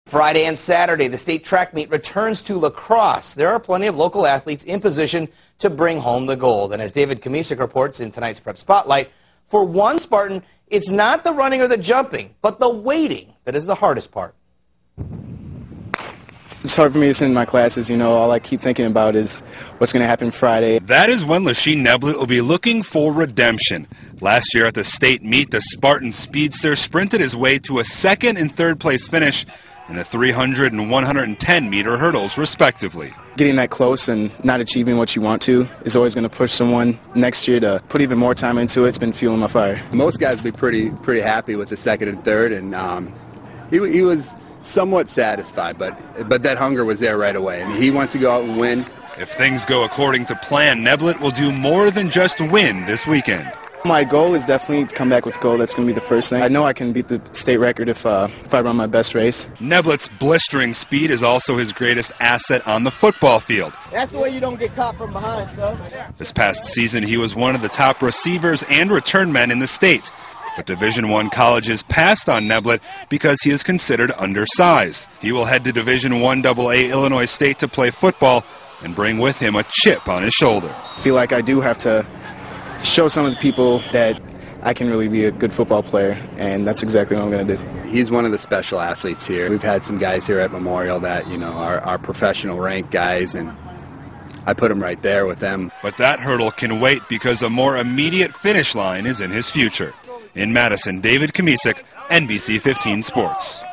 Friday and Saturday, the state track meet returns to lacrosse. There are plenty of local athletes in position to bring home the gold. And as David Kamisic reports in tonight's Prep Spotlight, for one Spartan, it's not the running or the jumping, but the waiting that is the hardest part. It's hard for me to sit in my classes, all I keep thinking about is what's going to happen Friday. That is when Lachine Neblett will be looking for redemption. Last year at the state meet, the Spartan speedster sprinted his way to a second and third place finish in the 300 and 110-meter hurdles, respectively. Getting that close and not achieving what you want to is always going to push someone next year to put even more time into it. It's been fueling my fire. Most guys will be pretty happy with the second and third, and he was somewhat satisfied, but that hunger was there right away. I mean, he wants to go out and win. If things go according to plan, Neblett will do more than just win this weekend. My goal is definitely to come back with gold. That's going to be the first thing. I know I can beat the state record if I run my best race. Neblett's blistering speed is also his greatest asset on the football field. That's the way you don't get caught from behind, so. This past season, he was one of the top receivers and return men in the state. But Division I colleges passed on Neblett because he is considered undersized. He will head to Division I AA Illinois State to play football and bring with him a chip on his shoulder. I feel like I do have to show some of the people that I can really be a good football player, and that's exactly what I'm going to do. He's one of the special athletes here. We've had some guys here at Memorial that, are professional ranked guys, and I put him right there with them. But that hurdle can wait because a more immediate finish line is in his future. In Madison, David Kamisic, NBC 15 Sports.